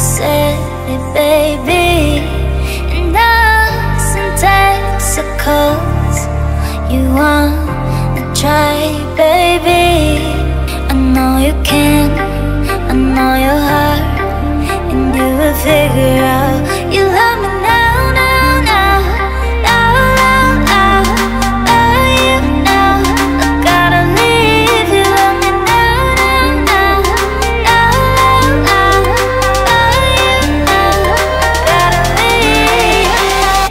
city, baby, and us in Texaco's. You wanna try, baby? I know you can, I know your heart, and you will figure out you love me now, now, now, now, now, now. Love you now, I gotta leave. You love me now, now, now, now, now, now. Love you now, gotta leave.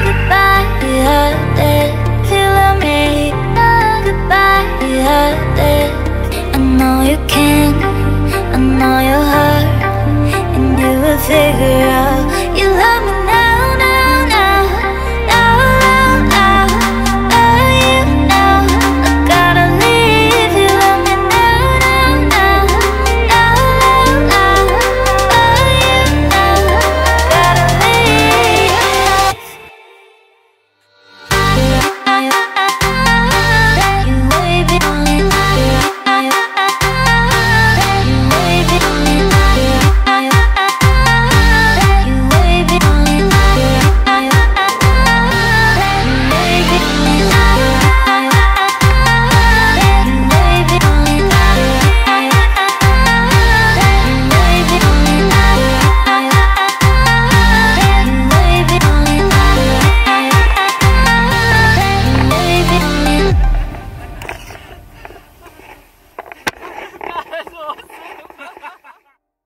Goodbye,